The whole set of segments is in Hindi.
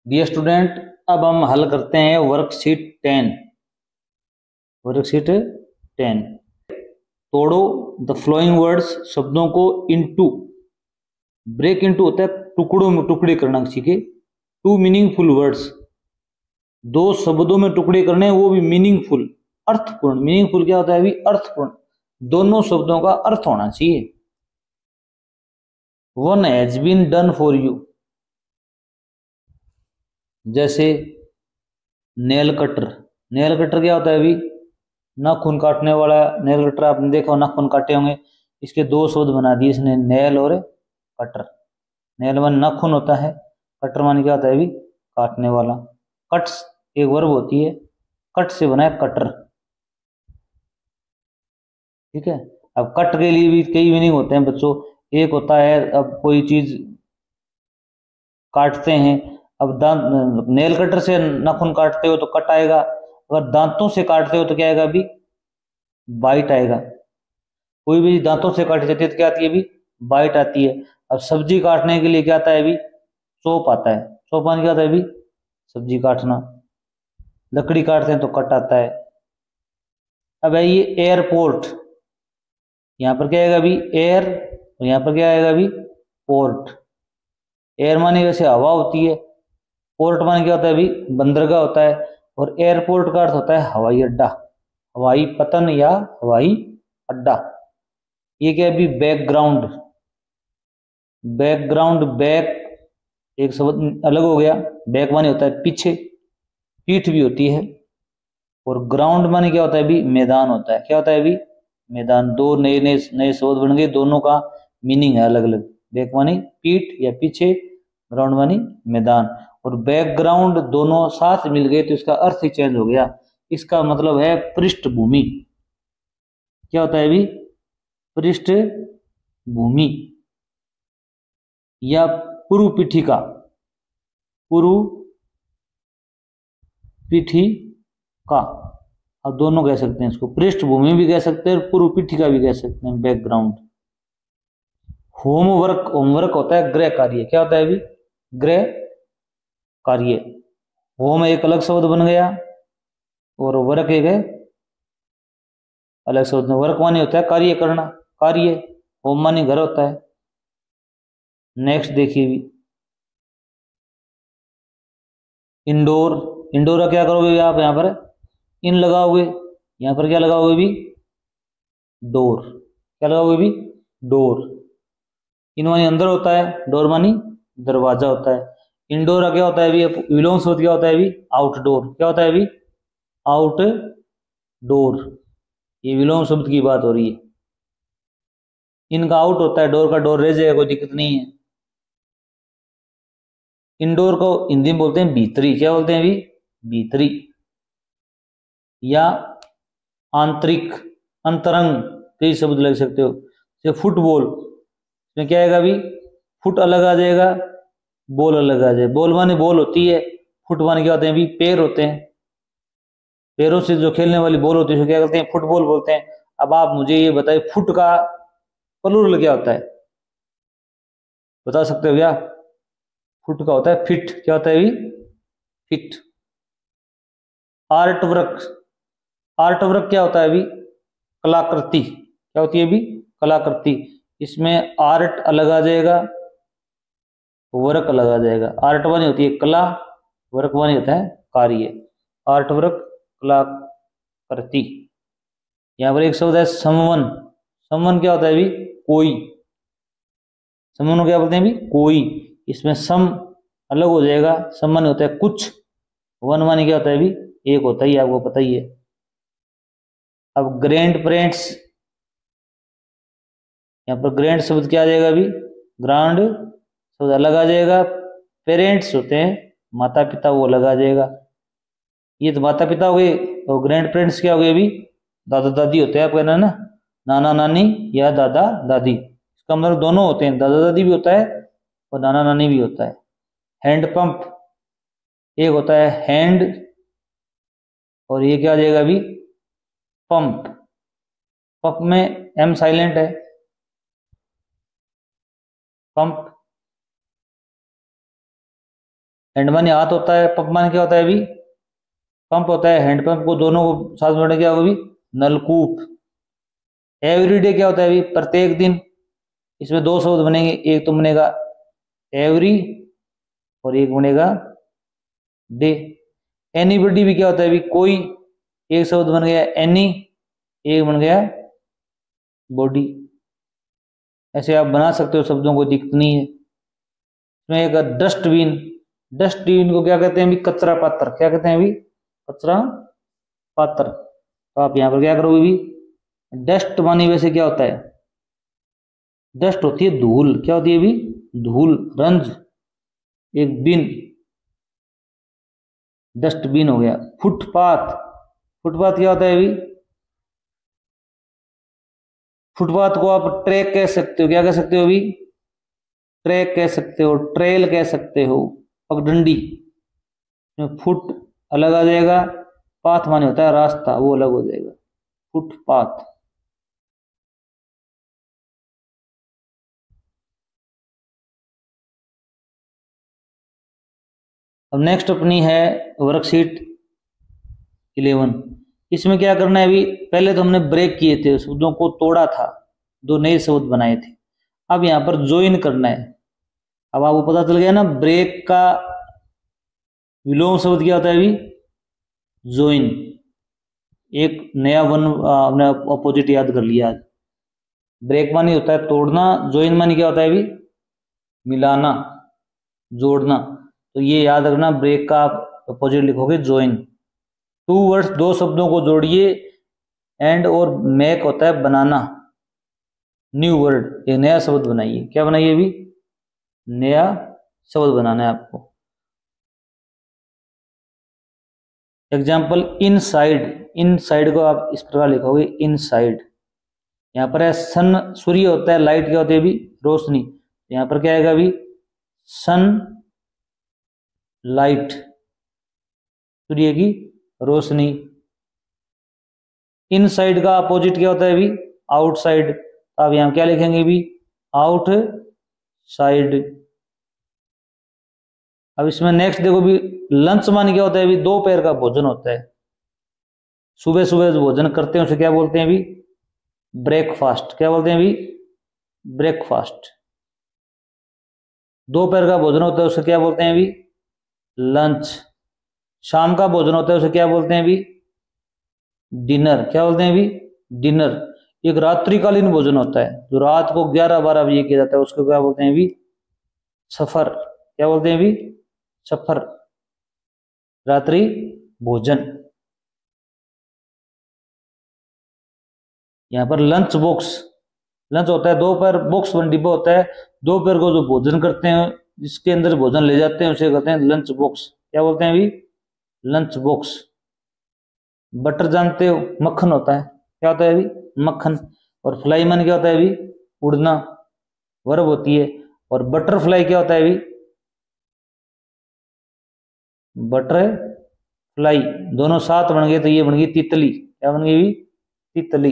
डियर स्टूडेंट, अब हम हल करते हैं वर्कशीट 10। वर्कशीट 10 तोड़ो द फ्लोइंग वर्ड्स, शब्दों को इनटू, ब्रेक इनटू होता है टुकड़ों में, टुकड़े करना किसी के। टू मीनिंगफुल वर्ड्स, दो शब्दों में टुकड़े करने, वो भी मीनिंगफुल, अर्थपूर्ण। मीनिंगफुल क्या होता है अभी? अर्थपूर्ण। दोनों शब्दों का अर्थ होना चाहिए। One has been done for you, जैसे नेल कटर। नेल कटर क्या होता है अभी? नाखून काटने वाला नेल कटर। आपने देखा नाखून काटे होंगे। इसके दो शब्द बना दिए इसने, नेल और कटर। नेल वन नाखून होता है, कटर मान क्या होता है अभी? काटने वाला। कट्स एक वर्ब होती है, कट से बना है कटर। ठीक है। अब कट के लिए भी कई मीनिंग होते हैं बच्चों। एक होता है, अब कोई चीज काटते हैं, अब दांत, नेल कटर से नाखून काटते हो तो कट आएगा। अगर दांतों से काटते हो तो क्या आएगा अभी? बाइट आएगा। कोई भी दांतों से काटी जाती है तो क्या आती है अभी? बाइट आती है। अब सब्जी काटने के लिए क्या आता है अभी? चॉप आता है। चॉप मान क्या आता है अभी? सब्जी काटना। लकड़ी काटते हैं तो कट आता है। अब है ये एयरपोर्ट, यहाँ पर क्या आएगा अभी? एयर, और यहाँ पर क्या आएगा अभी? पोर्ट। एयर माने वैसे हवा होती है, पोर्ट माने क्या होता है अभी? बंदरगाह होता है, और एयरपोर्ट का अर्थ होता है हवाई अड्डा, हवाई पतन या हवाई अड्डा। ये क्या है अभी? बैकग्राउंड। बैकग्राउंड, बैक एक शब्द अलग हो गया। बैक माने होता है पीछे, पीठ भी होती है। और ग्राउंड माने क्या होता है अभी? मैदान होता है। क्या होता है अभी? मैदान। दो नए नए नए शब्द बन गए, दोनों का मीनिंग है अलग अलग। बैक माने पीठ या पीछे, ग्राउंड माने मैदान। और बैकग्राउंड दोनों साथ मिल गए तो इसका अर्थ ही चेंज हो गया। इसका मतलब है पृष्ठभूमि। क्या होता है अभी? पृष्ठभूमि या पूर्व पीठिका। पूर्व पीठिका, अब दोनों कह सकते हैं इसको। पृष्ठभूमि भी कह सकते हैं और पूर्व पीठिका भी कह सकते हैं, बैकग्राउंड। होमवर्क, होमवर्क होता है गृह कार्य। क्या होता है अभी? गृह कार्य। होम एक अलग शब्द बन गया और वर्क एक है अलग शब्द। वर्क माने होता है कार्य करना, कार्य। होम माने घर होता है। नेक्स्ट देखिए भी, इंडोर। इंडोर का क्या करोगे आप? यहाँ पर इन लगाओगे, यहाँ पर क्या लगाओगे भी? डोर। क्या लगाओगे भी? डोर। इन मानी अंदर होता है, डोर मानी दरवाजा होता है। इंडोर का क्या होता है अभी? विलोम शब्द क्या होता है अभी? आउटडोर। क्या होता है अभी? आउटडोर। ये विलोम शब्द की बात हो रही है। इनका आउट होता है, डोर का डोर रह जाएगा, कोई दिक्कत नहीं है। इंडोर को हिंदी में बोलते हैं भीतरी। क्या बोलते हैं अभी? भीतरी या आंतरिक, अंतरंग, कई शब्द लग सकते हो। जैसे फुटबॉल, इसमें क्या आएगा अभी? फुट अलग आ जाएगा, बॉल अलग आ जाए। बॉल माने बॉल होती है, फुट माने क्या होते हैं अभी? पैर होते हैं। पैरों से जो खेलने वाली बॉल होती है उसको क्या कहते हैं? फुटबॉल बोलते हैं। अब आप मुझे ये बताइए, फुट का प्लूरल क्या होता है? बता सकते हो क्या? फुट का होता है फिट। क्या होता है अभी? Fit. Artwork, artwork क्या होता है अभी? कलाकृति। क्या होती है अभी? कलाकृति। इसमें आर्ट अलग आ जाएगा, वर्क अलग आ जाएगा। आर्ट वानी होती है कला, वर्क वानी होता है कार्य। आर्ट वर्क, कलाकृति। यहाँ पर एक शब्द है समवन। समवन क्या होता है अभी? कोई। समवन को क्या बोलते हैं अभी? कोई। इसमें सम अलग हो जाएगा, समवन होता है कुछ। वन मानी क्या होता है अभी? एक होता ही, आपको पता ही है। अब ग्रैंड पेरेंट्स, यहाँ पर ग्रैंड शब्द क्या आ जाएगा अभी? ग्रांड शब्द अलग आ जाएगा। पेरेंट्स होते हैं माता पिता, वो अलग आ जाएगा। ये तो माता पिता हो गए, और ग्रैंड पेरेंट्स क्या हो गए अभी? दादा दादी होते हैं। आप कहना ना, नाना नानी या दादा दादी, इसका मतलब दोनों होते हैं, दादा दादी भी होता है और नाना नानी भी होता है। हैंड पंप, एक होता है हैंड, और ये क्या आ जाएगा अभी? पंप। पंप में एम साइलेंट है, पंप। हैंड माने हाथ होता है, पंप माने क्या होता है अभी, पंप होता है। हैंड पंप को दोनों को साथ में क्या होगा अभी, नलकूप। एवरीडे क्या होता है अभी, प्रत्येक दिन। इसमें दो शब्द बनेंगे, एक तो बनेगा एवरी और एक बनेगा डे। एनीबडी भी क्या होता है अभी, कोई, एक शब्द बन गया एनी, एक बन गया बॉडी। ऐसे आप बना सकते हो शब्दों को, दिक्कत नहीं है। इसमें एक डस्टबिन, डस्टबिन को क्या कहते हैं अभी, कचरा पात्र। क्या कहते हैं अभी, कचरा पात्र। तो आप यहाँ पर क्या करोगे अभी, डस्ट मानी वैसे क्या होता है, डस्ट होती है धूल। क्या होती है अभी, धूल, रंज। एक बिन, डस्टबिन हो गया। फुटपाथ, फुटपाथ क्या होता है अभी, फुटपाथ को आप ट्रैक कह सकते हो। क्या कह सकते हो अभी, ट्रैक कह सकते हो, ट्रेल कह सकते हो, पगडंडी। फुट अलग आ जाएगा, पाथ माने होता है रास्ता, वो अलग हो जाएगा, फुटपाथ। अब नेक्स्ट अपनी है वर्कशीट 11। इसमें क्या करना है अभी, पहले तो हमने ब्रेक किए थे, शब्दों को तोड़ा था, दो नए शब्द बनाए थे। अब यहाँ पर ज्वाइन करना है। अब आपको पता चल गया ना, ब्रेक का विलोम शब्द क्या होता है अभी, ज्वाइन। एक नया वन हमने अपोजिट याद कर लिया आज। ब्रेक मानी होता है तोड़ना, ज्वाइन मानी क्या होता है अभी, मिलाना, जोड़ना। तो ये याद रखना, ब्रेक का आप अपोजिट लिखोगे ज्वाइन। टू वर्ड्स, दो शब्दों को जोड़िए। एंड और मेक होता है बनाना, न्यू वर्ड, एक नया शब्द बनाइए। क्या बनाइए अभी, नया शब्द बनाना है आपको। एग्जाम्पल इनसाइड, इनसाइड को आप इस प्रकार लिखोगे, इनसाइड। यहाँ पर है सन, सूर्य होता है, लाइट क्या होती है अभी, रोशनी। यहाँ पर क्या आएगा अभी, सन लाइट, सूर्य की रोशनी। इनसाइड का अपोजिट क्या होता है अभी, आउटसाइड। अब यहां क्या लिखेंगे अभी, आउट साइड। अब इसमें नेक्स्ट देखो भी, लंच मानी क्या होता है अभी, दोपहर का भोजन होता है। सुबह सुबह जो भोजन करते हैं उसे क्या बोलते हैं अभी, ब्रेकफास्ट। क्या बोलते हैं अभी, ब्रेकफास्ट। दोपहर का भोजन होता है उसे क्या बोलते हैं अभी, लंच। शाम का भोजन होता है उसे क्या बोलते हैं अभी, डिनर। क्या बोलते हैं अभी, डिनर। एक रात्रिकालीन भोजन होता है जो रात को 11-12 बजे किया जाता है, उसको क्या बोलते हैं अभी, सफर। क्या बोलते हैं अभी, सफर, रात्रि भोजन। यहाँ पर लंच बॉक्स, लंच होता है दोपहर, बॉक्स वन डिब्बा होता है, दोपहर को जो भोजन करते हैं, जिसके अंदर भोजन ले जाते हैं उसे कहते हैं लंच बॉक्स। क्या बोलते हैं अभी, लंच बॉक्स। बटर जानते हो, मक्खन होता है। क्या होता है अभी, मक्खन। और फ्लाई मन क्या होता है अभी, उड़ना, वर्ब होती है। और बटरफ्लाई क्या होता है अभी, बटर फ्लाई। दोनों साथ बन गए तो ये बन गई तितली। क्या बन गई अभी, तितली।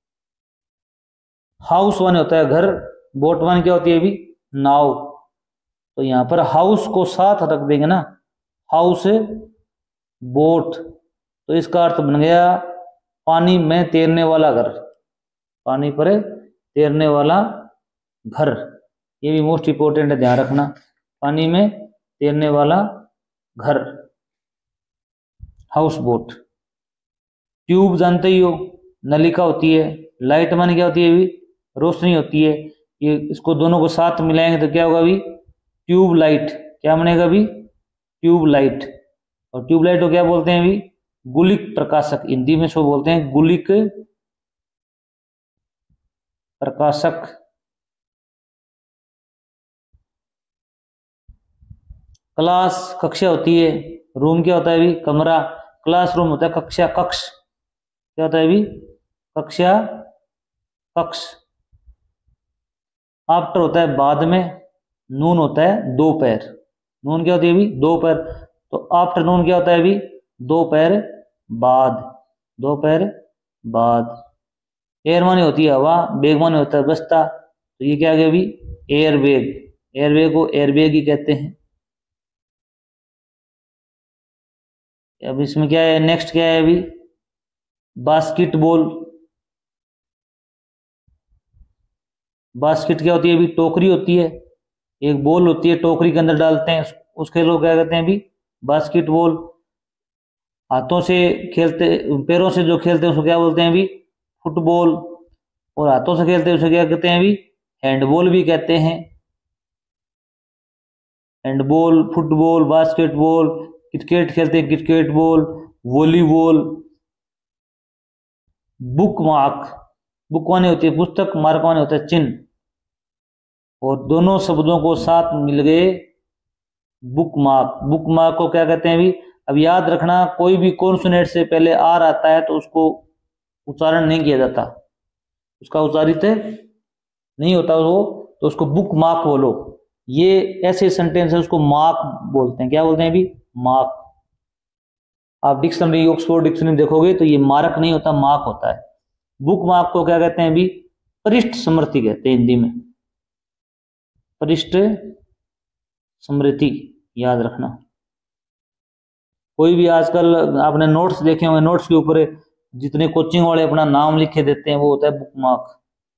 हाउस वन होता है घर, बोट वन क्या होती है अभी, नाव। तो यहां पर हाउस को साथ रख देंगे ना, हाउस बोट, तो इसका अर्थ बन गया पानी में तैरने वाला घर, पानी पर तैरने वाला घर। ये भी मोस्ट इंपोर्टेंट है, ध्यान रखना, पानी में तैरने वाला घर, हाउस बोट। ट्यूब जानते ही हो, नलिका होती है। लाइट मानी क्या होती है अभी, रोशनी होती है। ये इसको दोनों को साथ मिलाएंगे तो क्या होगा अभी, ट्यूब लाइट। क्या बनेगा अभी, ट्यूब लाइट। और ट्यूब लाइट को क्या बोलते हैं अभी, गुलिक प्रकाशक। हिंदी में इसको बोलते हैं गुलिक प्रकाशक। क्लास कक्षा होती है, रूम क्या होता है अभी, कमरा। क्लासरूम होता है कक्षा, कक्ष। क्या होता है अभी, कक्षा, कक्ष। आफ्टर होता है बाद में, नून होता है दोपहर। नून क्या होती है अभी, दोपहर। तो आफ्टरनून क्या होता है अभी, दोपहर बाद, दोपहर बाद। एयर माने होती है हवा, बैग माने होता है बस्ता। तो ये क्या आ गया अभी, एयर बैग। एयर बैग को एयर बैग ही कहते हैं। अब इसमें क्या है, नेक्स्ट क्या है अभी, बास्केटबॉल। बास्केट क्या होती है अभी, टोकरी होती है, एक बॉल होती है, टोकरी के अंदर डालते हैं, उस खेल को क्या कहते हैं अभी, बास्केटबॉल। हाथों से खेलते, पैरों से जो खेलते हैं उसको क्या बोलते हैं अभी, फुटबॉल। और हाथों से खेलते हैं उसे क्या कहते हैं अभी, हैंडबॉल भी कहते हैं। Handball, football, basketball. क्रिकेट खेलते हैं, cricket ball, volleyball. Bookmark, book माने होती है पुस्तक, मार्क माने होता है चिन्ह, और दोनों शब्दों को साथ मिल गए बुक मार्क। बुक मार्क को क्या कहते हैं अभी, अब याद रखना, कोई भी कॉन्सोनेंट से पहले आर आता है तो उसको उच्चारण नहीं किया जाता, उसका उच्चारित नहीं होता वो, तो उसको बुक मार्क बोलो। ये ऐसे सेंटेंस है उसको मार्क बोलते हैं, क्या बोलते हैं अभी, मार्क। आप डिक्शनरी, ऑक्सफोर्ड डिक्शनरी देखोगे तो ये मार्क नहीं होता, मार्क होता है। बुक मार्क को क्या कहते हैं अभी, पृष्ठ स्मृति कहते हैं हिंदी में, पृष्ठ स्मृति, याद रखना। कोई भी आजकल आपने नोट्स देखे होंगे, नोट्स के ऊपर जितने कोचिंग वाले अपना नाम लिखे देते हैं वो होता है bookmark.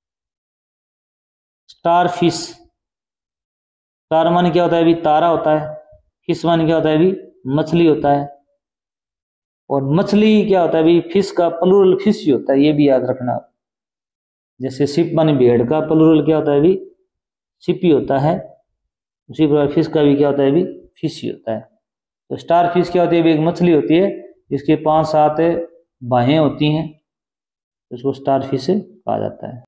Starfish, star माने क्या होता है अभी, तारा होता है। फिश माने क्या होता है अभी, मछली होता है। और मछली क्या होता है अभी, फिश का प्लूरल फिश ही होता है, ये भी याद रखना। जैसे शिप माने भेड़ का प्लूरल क्या होता है अभी, शिप ही होता है, उसी प्रकार फिश का भी क्या होता है अभी, फिश ही होता है। तो स्टार फिश क्या होती है, एक मछली होती है जिसके 5-7 बाहें होती हैं, उसको स्टार फिश कहा जाता है।